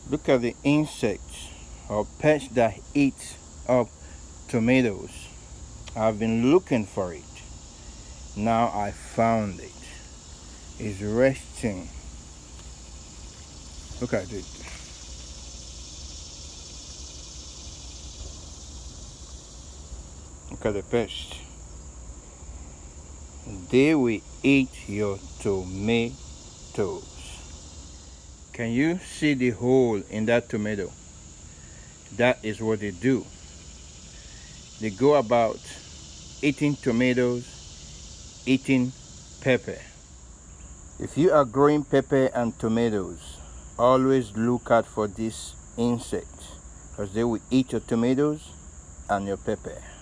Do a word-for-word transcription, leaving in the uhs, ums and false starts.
Look at the insects or pests that eat up tomatoes. I've been looking for it. Now I found it. It's resting. Look at it. Look at the pest. They will eat your tomatoes. Can you see the hole in that tomato? That is what they do. They go about eating tomatoes, eating pepper. If you are growing pepper and tomatoes, always look out for these insects because they will eat your tomatoes and your pepper.